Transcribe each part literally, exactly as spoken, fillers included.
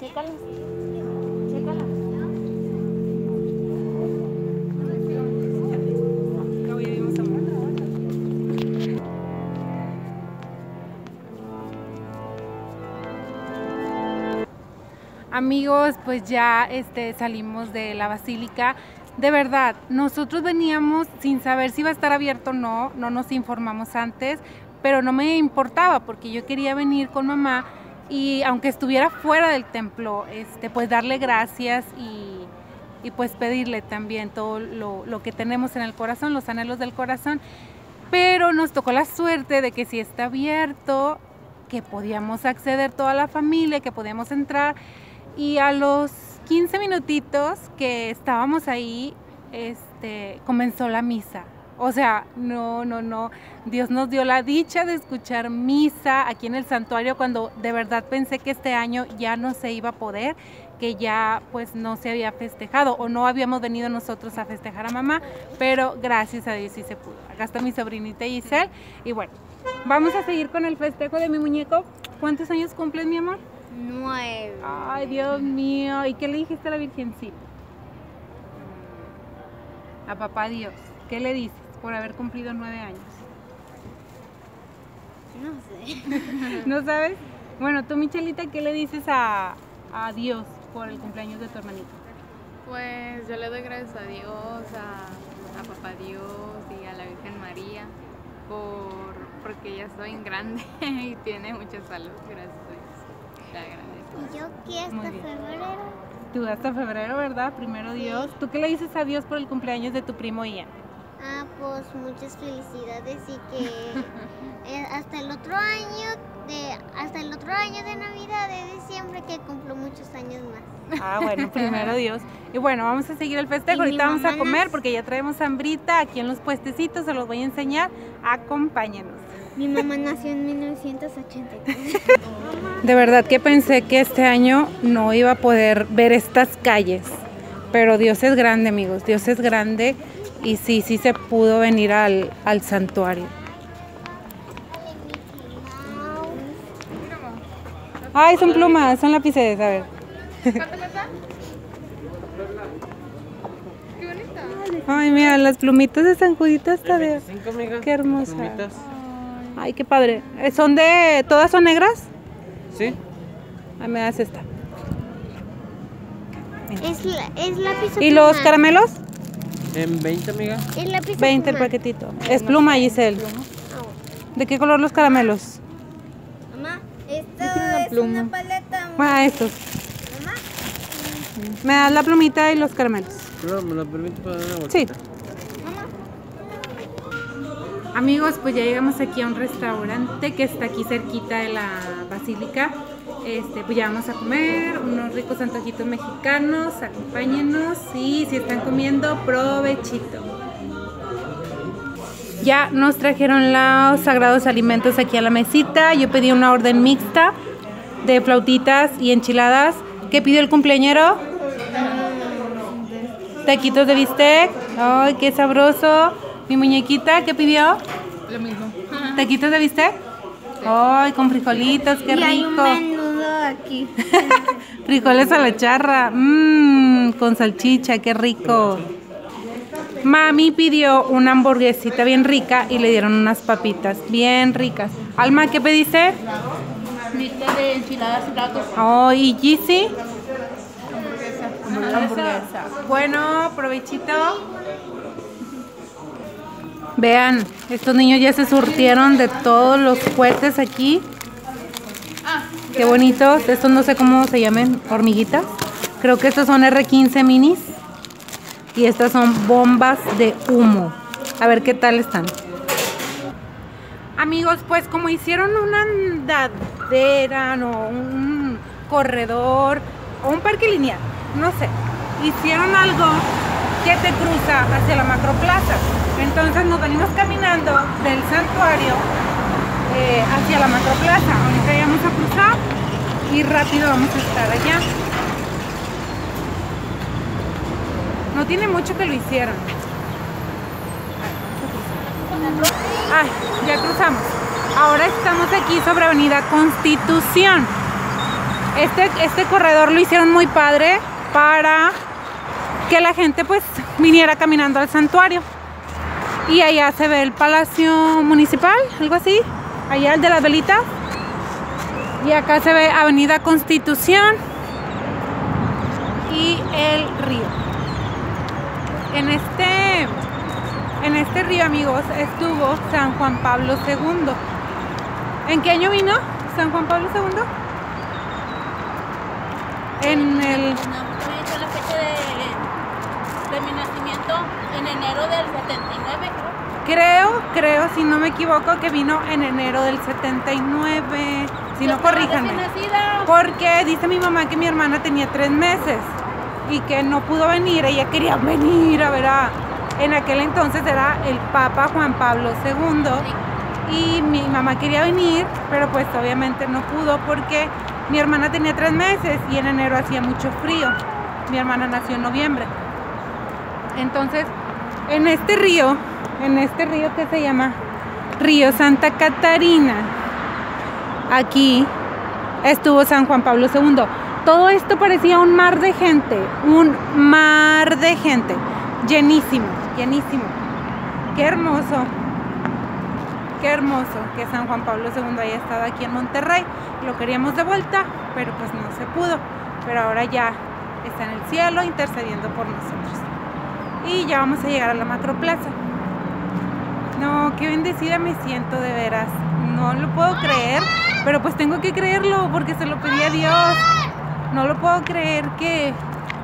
Chécalas. Chécalas. Amigos, pues ya este, salimos de la basílica. De verdad, nosotros veníamos sin saber si iba a estar abierto o no, no nos informamos antes, pero no me importaba porque yo quería venir con mamá y aunque estuviera fuera del templo, este, pues darle gracias y, y pues pedirle también todo lo, lo que tenemos en el corazón, los anhelos del corazón. Pero nos tocó la suerte de que si está abierto, que podíamos acceder toda la familia, que podíamos entrar. Y a los quince minutitos que estábamos ahí, este, comenzó la misa. O sea, no, no, no. Dios nos dio la dicha de escuchar misa aquí en el santuario cuando de verdad pensé que este año ya no se iba a poder, que ya pues no se había festejado o no habíamos venido nosotros a festejar a mamá, pero gracias a Dios sí se pudo. Acá está mi sobrinita Giselle y bueno, vamos a seguir con el festejo de mi muñeco. ¿Cuántos años cumples, mi amor? Nueve. Ay, Dios mío. ¿Y qué le dijiste a la Virgencita? A papá Dios. ¿Qué le dices por haber cumplido nueve años? No sé. ¿No sabes? Bueno, tú, Michelita, ¿qué le dices a, a Dios por el cumpleaños de tu hermanito? Pues yo le doy gracias a Dios, a, a papá Dios y a la Virgen María por, porque ya estoy grande y tiene mucha salud, gracias a Dios. Y yo que hasta febrero. Tú hasta febrero, ¿verdad? Primero Dios. ¿Tú qué le dices a Dios por el cumpleaños de tu primo Ian? Ah, pues muchas felicidades y que eh, hasta el otro año de hasta el otro año de Navidad de diciembre que cumplo muchos años más. Ah, bueno, primero Dios. Y bueno, vamos a seguir el festejo. Ahorita vamos a comer porque ya traemos hambrita aquí en los puestecitos, se los voy a enseñar. Acompáñenos. Mi mamá nació en mil novecientos ochenta y tres. De verdad que pensé que este año no iba a poder ver estas calles, pero Dios es grande, amigos, Dios es grande y sí, sí se pudo venir al, al santuario. Ay, son plumas, son lápices, a ver. ¿Cuánto cuesta? Qué bonita. Ay, mira, las plumitas de San Judito está de... Qué hermosa. Plumitas. Ay, qué padre. ¿Son de... todas son negras? Sí. Ay, me das esta. Es, la, es lápiz o ¿Y los pluma? caramelos? En veinte, amiga. Es lápiz o veinte el pluma? paquetito. Es pluma, Giselle. ¿De qué color los caramelos? Mamá, esto es pluma. una paleta. Ah, estos. Mamá. Me das la plumita y los caramelos. No, me lo permite para dar una Sí. vueltita. Amigos, pues ya llegamos aquí a un restaurante que está aquí cerquita de la basílica. Este, pues ya vamos a comer unos ricos antojitos mexicanos. Acompáñenos y si están comiendo, provechito. Ya nos trajeron los sagrados alimentos aquí a la mesita. Yo pedí una orden mixta de flautitas y enchiladas. ¿Qué pidió el cumpleañero? Taquitos de bistec. Ay, qué sabroso. Mi muñequita, ¿qué pidió? Lo mismo. ¿Taquitos de bistec? Ay, con frijolitos, qué Y rico. hay un menudo aquí. Frijoles a la charra, mmm, con salchicha, qué rico. Mami pidió una hamburguesita bien rica y le dieron unas papitas bien ricas. Alma, ¿qué pediste? Mixta de enchiladas y tacos. Oh, ¿y Gizzy? Hamburguesa. Hamburguesa. Bueno, provechito. Vean, estos niños ya se surtieron de todos los cohetes aquí. Qué bonitos. Estos no sé cómo se llaman, hormiguitas. Creo que estos son erre quince minis. Y estas son bombas de humo. A ver qué tal están. Amigos, pues como hicieron una andadera, no, un corredor o un parque lineal, no sé, hicieron algo que te cruza hacia la macroplaza. Entonces nos venimos caminando del santuario eh, hacia la macroplaza. Ahorita ya vamos a cruzar y rápido vamos a estar allá. No tiene mucho que lo hicieron. Ay, ya cruzamos. Ahora estamos aquí sobre Avenida Constitución. Este, este corredor lo hicieron muy padre para que la gente pues viniera caminando al santuario. Y allá se ve el Palacio Municipal, algo así, allá el de las velitas. Y acá se ve Avenida Constitución y el río. En este, en este río, amigos, estuvo San Juan Pablo segundo. ¿En qué año vino San Juan Pablo segundo? En el... No, también hizo la fecha de, de mi nacimiento en enero del setenta y nueve, creo. Creo, creo, si no me equivoco, que vino en enero del setenta y nueve. Si no, corríjanme. Porque dice mi mamá que mi hermana tenía tres meses y que no pudo venir. Ella quería venir a ver a... En aquel entonces era el Papa Juan Pablo segundo. Y mi mamá quería venir, pero pues obviamente no pudo porque mi hermana tenía tres meses y en enero hacía mucho frío. Mi hermana nació en noviembre. Entonces, en este río, en este río que se llama Río Santa Catarina, aquí estuvo San Juan Pablo segundo. Todo esto parecía un mar de gente, un mar de gente, llenísimo, llenísimo. Qué hermoso, qué hermoso que San Juan Pablo segundo haya estado aquí en Monterrey. Lo queríamos de vuelta, pero pues no se pudo. Pero ahora ya está en el cielo intercediendo por nosotros. Y ya vamos a llegar a la Macroplaza. No, qué bendecida me siento, de veras. No lo puedo creer, pero pues tengo que creerlo porque se lo pedí a Dios. No lo puedo creer que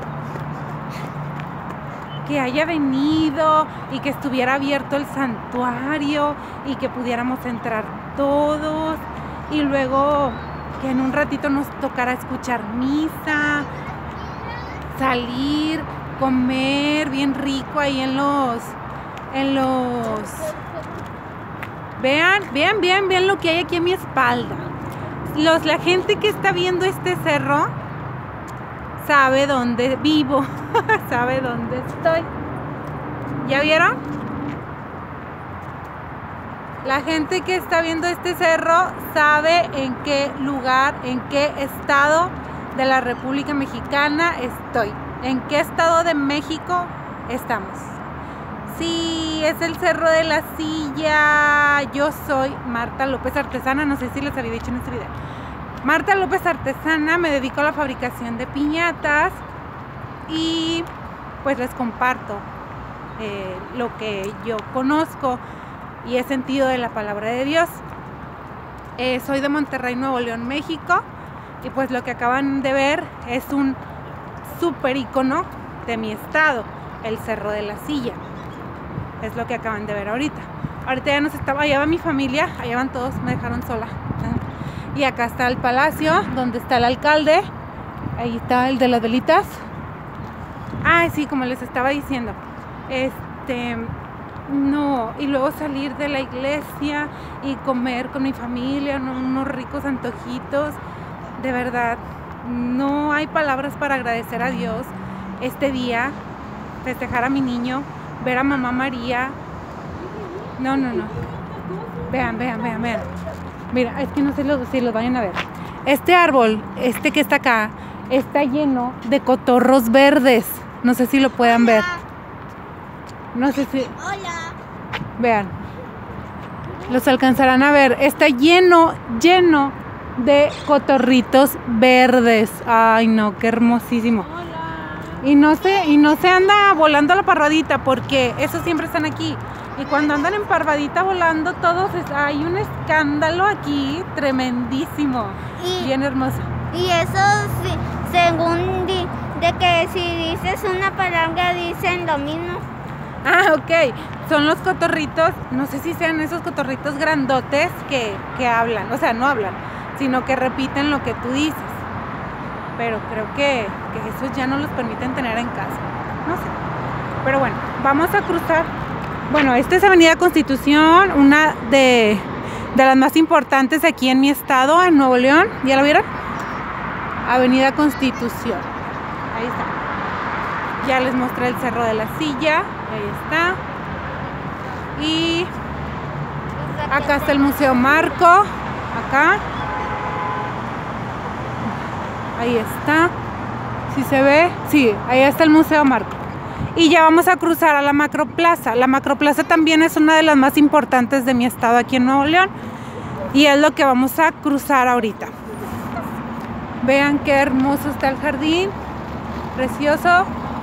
que haya venido y que estuviera abierto el santuario y que pudiéramos entrar todos y luego que en un ratito nos tocara escuchar misa, salir, comer bien rico ahí en los en los vean, vean, vean, vean lo que hay aquí a mi espalda. Los, la gente que está viendo este cerro sabe dónde vivo, sabe dónde estoy. ¿Ya vieron? La gente que está viendo este cerro sabe en qué lugar, en qué estado de la República Mexicana estoy. ¿En qué estado de México estamos? Sí, es el Cerro de la Silla. Yo soy Marta López Artesana, no sé si les había dicho en este video. Marta López Artesana, me dedico a la fabricación de piñatas y pues les comparto eh, lo que yo conozco y he sentido de la palabra de Dios. Eh, soy de Monterrey, Nuevo León, México, y pues lo que acaban de ver es un súper icono de mi estado, el Cerro de la Silla. Es lo que acaban de ver ahorita. Ahorita ya nos estaba, allá va mi familia, allá van todos, me dejaron sola. Y acá está el palacio, donde está el alcalde. Ahí está el de las velitas. Ah, sí, como les estaba diciendo. Este, no, y luego salir de la iglesia y comer con mi familia, ¿no? Unos ricos antojitos. De verdad, no hay palabras para agradecer a Dios este día, festejar a mi niño, ver a mamá María. No, no, no. Vean, vean, vean, vean. Mira, es que no sé lo, si los vayan a ver. Este árbol, este que está acá, está lleno de cotorros verdes. No sé si lo puedan ver. No sé si... Hola. Vean. Los alcanzarán a ver. Está lleno, lleno de cotorritos verdes. Ay, no, qué hermosísimo. Y no se, y no se anda volando la parvadita, porque esos siempre están aquí. Y cuando andan en parvadita volando todos, hay un escándalo aquí tremendísimo. Y, bien hermoso. Y eso, sí, según di, de que si dices una palabra dicen lo mismo. Ah, ok. Son los cotorritos, no sé si sean esos cotorritos grandotes que, que hablan. O sea, no hablan, sino que repiten lo que tú dices. Pero creo que, que esos ya no los permiten tener en casa. No sé. Pero bueno, vamos a cruzar. Bueno, esta es Avenida Constitución, una de, de las más importantes aquí en mi estado, en Nuevo León. ¿Ya la vieron? Avenida Constitución. Ahí está. Ya les mostré el Cerro de la Silla. Ahí está. Y acá está el Museo Marco. Acá. Ahí está. ¿Sí se ve? Sí, ahí está el Museo Marco. Y ya vamos a cruzar a la Macroplaza. La Macroplaza también es una de las más importantes de mi estado aquí en Nuevo León. Y es lo que vamos a cruzar ahorita. Vean qué hermoso está el jardín. Precioso.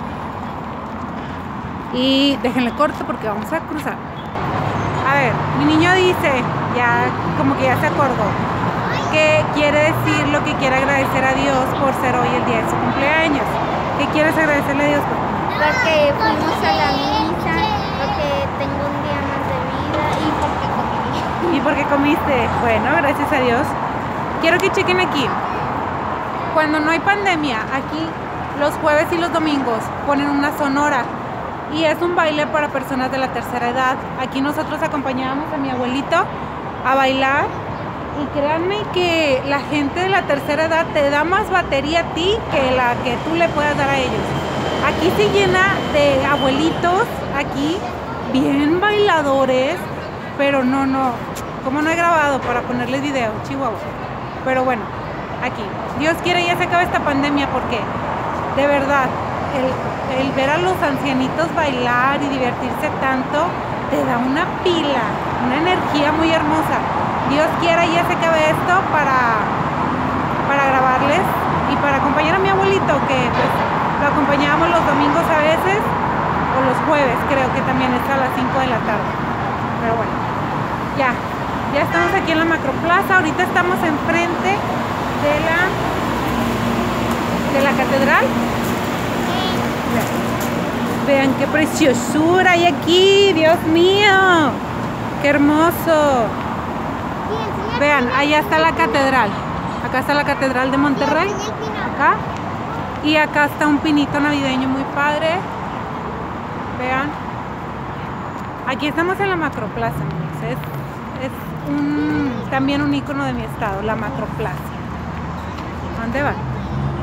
Y déjenle corto porque vamos a cruzar. A ver, mi niño dice, ya como que ya se acordó, que quiere decir lo que quiere agradecer a Dios por ser hoy el día de su cumpleaños. ¿Qué quieres agradecerle a Dios por? Porque fuimos a la misa, porque tengo un día más de vida y porque comí. ¿Y por qué comiste? Bueno, gracias a Dios. Quiero que chequen aquí. Cuando no hay pandemia, aquí los jueves y los domingos ponen una sonora. Y es un baile para personas de la tercera edad. Aquí nosotros acompañábamos a mi abuelito a bailar. Y créanme que la gente de la tercera edad te da más batería a ti que la que tú le puedas dar a ellos. Aquí se llena de abuelitos, aquí, bien bailadores. Pero no, no, como no he grabado para ponerles video, Chihuahua. Pero bueno, aquí. Dios quiere ya se acabe esta pandemia porque, de verdad, El, el ver a los ancianitos bailar y divertirse tanto te da una pila, una energía muy hermosa. Dios quiera ya se acabe esto para, para grabarles y para acompañar a mi abuelito, que pues lo acompañábamos los domingos a veces o los jueves, creo que también está a las cinco de la tarde. Pero bueno, ya, ya estamos aquí en la Macroplaza. Ahorita estamos enfrente de la, de la catedral. Vean qué preciosura hay aquí, Dios mío, qué hermoso. Vean, allá está la catedral. Acá está la catedral de Monterrey. Acá. Y acá está un pinito navideño muy padre. Vean. Aquí estamos en la Macroplaza, amigos. Es, es un, también un icono de mi estado, la Macroplaza. ¿Dónde van?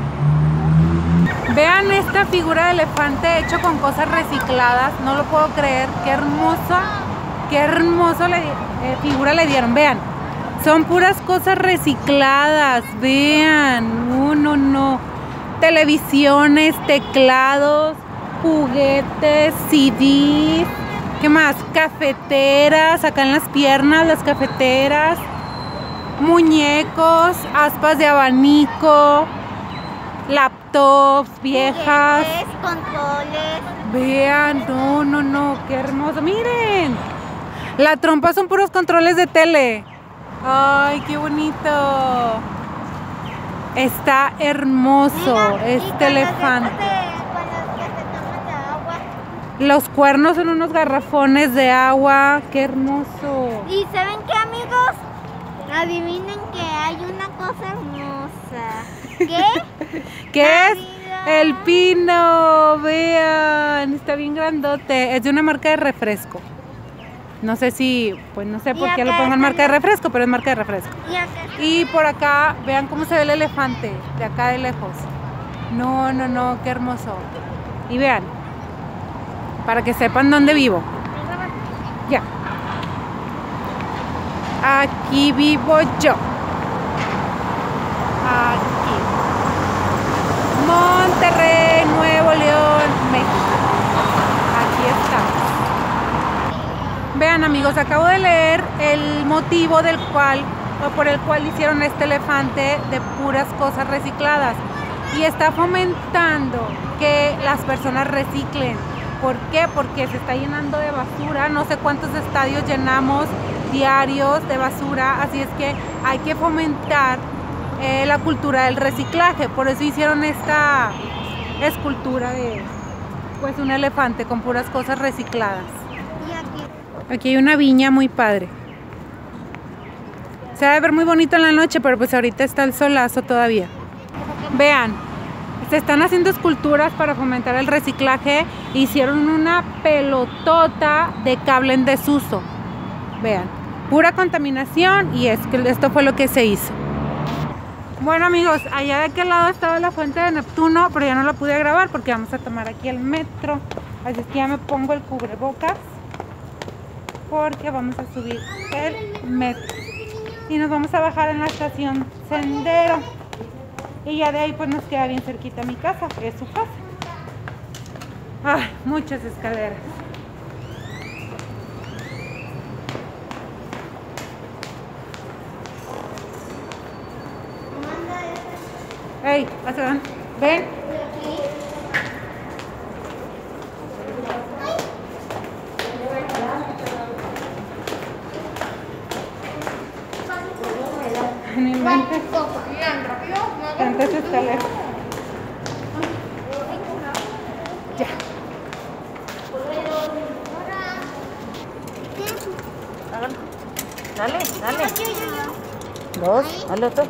Vean esta figura de elefante hecho con cosas recicladas, no lo puedo creer, qué hermosa, qué hermosa le, eh, figura le dieron, vean, son puras cosas recicladas, vean, no, no, no, televisiones, teclados, juguetes, C Ds, ¿qué más? Cafeteras, acá en las piernas, las cafeteras, muñecos, aspas de abanico, laptops viejas, juguetes, controles. Vean, no, no, no, qué hermoso, miren, la trompa son puros controles de tele. Ay, qué bonito, está hermoso. Mira, este elefante. De, con los que se toman de agua. Los cuernos son unos garrafones de agua, qué hermoso. Y ¿saben qué, amigos? Adivinen que hay una cosa hermosa. ¿Qué? ¿Qué es? Navidad. El pino, vean, está bien grandote, es de una marca de refresco. No sé si, pues no sé por qué lo pongan marca de refresco, pero es marca de refresco. Y acá. Y por acá, vean cómo se ve el elefante, de acá de lejos. No, no, no, qué hermoso. Y vean, para que sepan dónde vivo. Ya. Aquí vivo yo. Aquí. Monterrey, Nuevo León, México. Aquí estamos. Vean, amigos, acabo de leer el motivo del cual o por el cual hicieron este elefante de puras cosas recicladas y está fomentando que las personas reciclen. ¿Por qué? Porque se está llenando de basura. No sé cuántos estadios llenamos diarios de basura, así es que hay que fomentar eh, la cultura del reciclaje. Por eso hicieron esta escultura de pues un elefante con puras cosas recicladas. Y aquí. Aquí hay una viña muy padre. Se va a ver muy bonito en la noche, pero pues ahorita está el solazo todavía. Vean, se están haciendo esculturas para fomentar el reciclaje. Hicieron una pelotota de cable en desuso. Vean, pura contaminación y es que esto fue lo que se hizo. Bueno, amigos, allá de aquel lado estaba la fuente de Neptuno, pero ya no la pude grabar porque vamos a tomar aquí el metro. Así es que ya me pongo el cubrebocas porque vamos a subir el metro y nos vamos a bajar en la estación Sendero. Y ya de ahí pues nos queda bien cerquita mi casa, que es su casa. Ay, muchas escaleras. Hey, ¿hacia dónde? Ven. No inventes. Tantas escaleras. Ya. Dale, dale. Yo, yo, yo. Dos, dale otro.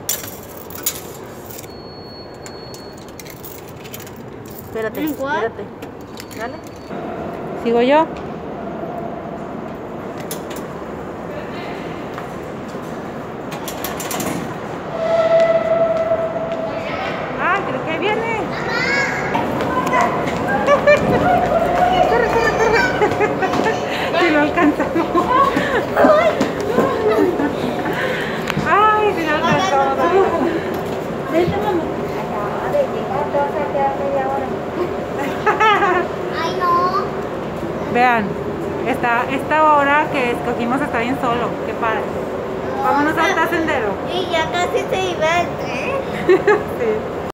Espérate, Igual. espérate. Dale. ¿Sigo yo? Ah, creo que viene. Corre, corre, corre. Si lo alcanzamos. Ay, si lo alcanzamos. Vente, mamá. Ay, no. Vean, esta, esta hora que escogimos está bien solo. Qué padre. Vámonos a este sendero. Y ya casi se iba el tren. Sí.